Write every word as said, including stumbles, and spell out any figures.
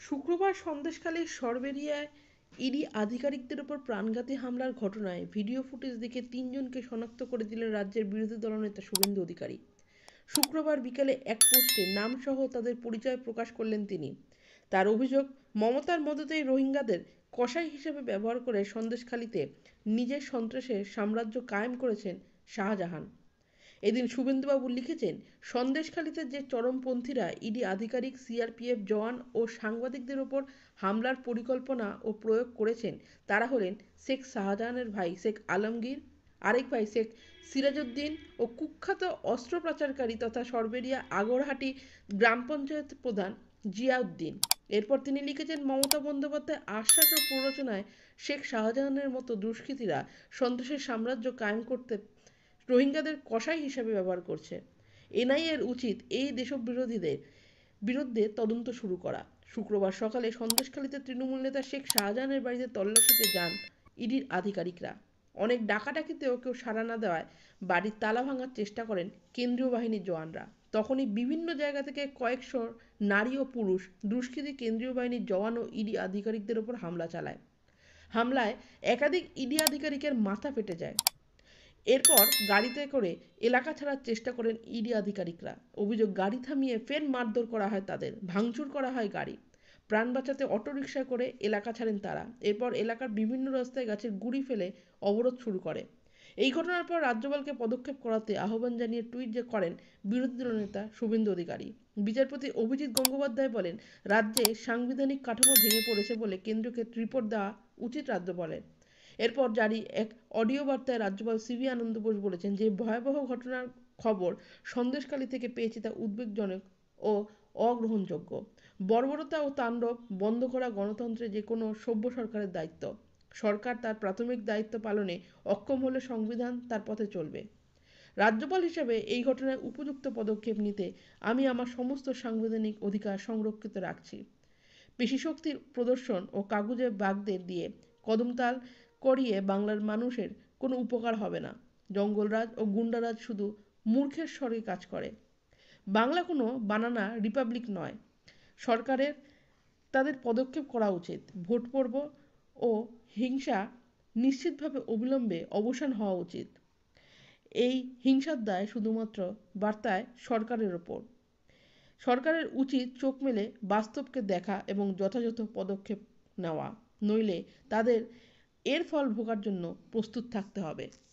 শুক্রবার সন্দেশখালীর সরবেরিয়ায় ইডি আধিকারিকদের ওপর প্রাণঘাতী হামলার ঘটনায় ভিডিও ফুটেজ দেখে তিনজনকে শনাক্ত করে দিলেন রাজ্যের বিরোধী দলনেতা শুভেন্দু অধিকারী। শুক্রবার বিকেলে এক পোস্টে নামসহ তাদের পরিচয় প্রকাশ করলেন তিনি। তার অভিযোগ, মমতার মদতেই রোহিঙ্গাদের কসাই হিসেবে ব্যবহার করে সন্দেশখালীতে নিজের সন্ত্রাসের সাম্রাজ্য কায়েম করেছেন শাহজাহান। এদিন শুভেন্দুবাবু লিখেছেন, সন্দেশখালীতে যে চরমপন্থীরা ইডি আধিকারিক, সিআরপিএফ জওয়ান ও সাংবাদিকদের ওপর হামলার পরিকল্পনা ও প্রয়োগ করেছেন তারা হলেন শেখ শাহজাহানের ভাই শেখ আলমগীর, আরেক ভাই শেখ সিরাজউদ্দিন ও কুখ্যাত অস্ত্র পাচারকারী তথা সরবেরিয়া আগরহাটি গ্রাম পঞ্চায়েত প্রধান জিয়াউদ্দিন। এরপর তিনি লিখেছেন, মমতা বন্দ্যোপাধ্যায় আশ্বাস ও প্ররোচনায় শেখ শাহজাহানের মতো দুষ্কৃতীরা সন্ত্রাসের সাম্রাজ্য কায়েম করতে রোহিঙ্গাদের কসাই হিসেবে ব্যবহার করছে। এনআইএর উচিত এই দেশবিরোধীদের বিরুদ্ধে তদন্ত শুরু করা। শুক্রবার সকালে সন্দেশখালীতে তৃণমূল নেতা শেখ শাহজাহানের বাড়িতে তল্লাশিতে যান ইডির আধিকারিকরা। অনেক ডাকাডাকিতেও কেউ সাড়া না দেওয়ায় বাড়ির তালা ভাঙার চেষ্টা করেন কেন্দ্রীয় বাহিনীর জওয়ানরা। তখনই বিভিন্ন জায়গা থেকে কয়েকশো নারী ও পুরুষ দুষ্কৃতী কেন্দ্রীয় বাহিনীর জওয়ান ও ইডি আধিকারিকদের ওপর হামলা চালায়। হামলায় একাধিক ইডি আধিকারিকের মাথা ফেটে যায়। এরপর গাড়িতে করে এলাকা ছাড়ার চেষ্টা করেন ইডি আধিকারিকরা। অভিযোগ, গাড়ি থামিয়ে ফের মারধর করা হয় তাদের, ভাঙচুর করা হয় গাড়ি। প্রাণ বাঁচাতে অটোরিকশা করে এলাকা ছাড়েন তারা। এরপর এলাকার বিভিন্ন রাস্তায় গাছের গুঁড়ি ফেলে অবরোধ শুরু করে। এই ঘটনার পর রাজ্যপালকে পদক্ষেপ করাতে আহ্বান জানিয়ে টুইট যে করেন বিরোধী দলনেতা শুভেন্দু অধিকারী। বিচারপতি অভিজিৎ গঙ্গোপাধ্যায় বলেন, রাজ্যে সাংবিধানিক কাঠামো ভেঙে পড়েছে বলে কেন্দ্রকে রিপোর্ট দেওয়া উচিত রাজ্যপালের। এরপর জারি এক অডিও বার্তায় রাজ্যপাল সিভি আনন্দ বোস বলেছেন, যে ভয়াবহ ঘটনার খবর সন্দেশখালী থেকে পেয়েছি তা উদ্বেগজনক ও অগ্রহণযোগ্য। বর্বরতা ও তাণ্ডব বন্ধ করা গণতন্ত্রের যে কোনো সভ্য সরকারের দায়িত্ব। সরকার তার প্রাথমিক দায়িত্ব পালনে অক্ষম হলে সংবিধান তার পথে চলবে। রাজ্যপাল হিসেবে এই ঘটনায় উপযুক্ত পদক্ষেপ নিতে আমি আমার সমস্ত সাংবিধানিক অধিকার সংরক্ষিত রাখছি। পেশিশক্তির প্রদর্শন ও কাগুজে বাগদের দিয়ে কদমতাল করিয়ে বাংলার মানুষের কোনো উপকার হবে না। জঙ্গলরাজ ও গুন্ডারাজ শুধু মূর্খের স্বরে কাজ করে। বাংলা কোনো বানানা রিপাবলিক নয়। সরকারের তাদের পদক্ষেপ করা উচিত। ভোট পর্ব ও হিংসা নিশ্চিতভাবে অবিলম্বে অবসান হওয়া উচিত। এই হিংসার দায় শুধুমাত্র বার্তায় সরকারের ওপর। সরকারের উচিত চোখ মেলে বাস্তবকে দেখা এবং যথাযথ পদক্ষেপ নেওয়া, নইলে তাদের এর ফল ভোগার জন্য প্রস্তুত থাকতে হবে।